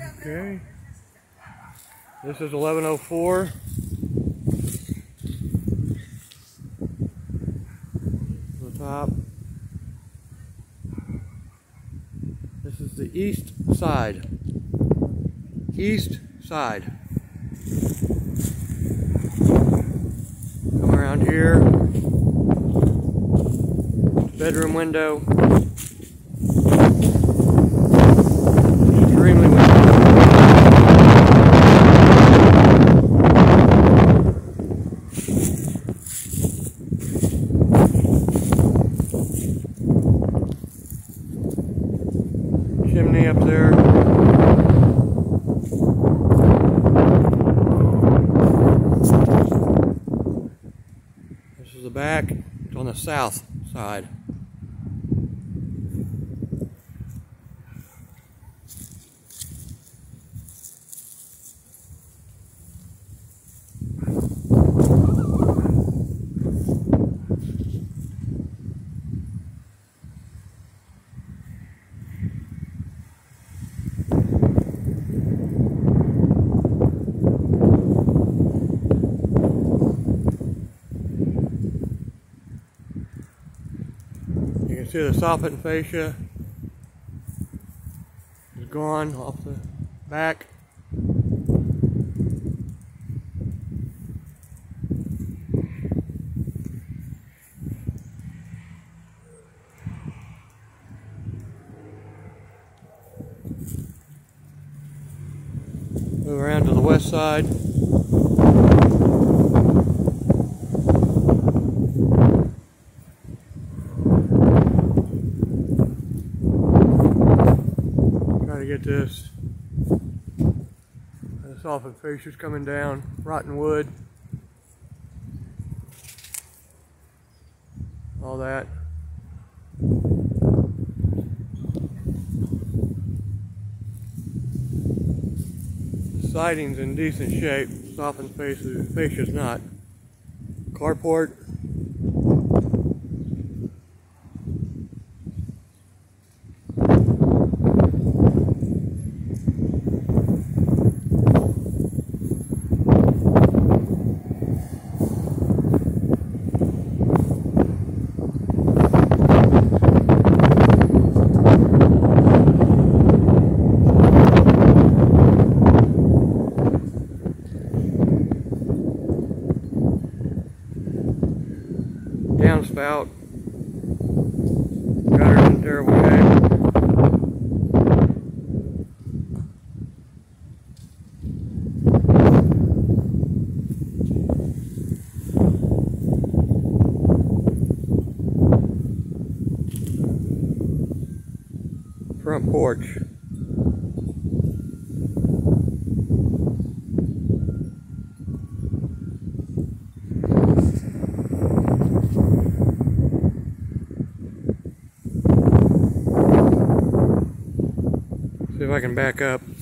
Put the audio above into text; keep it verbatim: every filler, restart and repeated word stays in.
Okay. This is eleven oh four. The top. This is the east side. East side. Come around here. Bedroom window. Extremely windy. Chimney up there. This is the back. It's on the south side. You can see the soffit fascia is gone off the back. Move around to the west side. Try to get this. The soffit fascia is coming down. Rotten wood. All that. Siding's in decent shape. Soffit fascia's not. Carport. Downspout, gutter in terrible shape. Front porch. See if I can back up.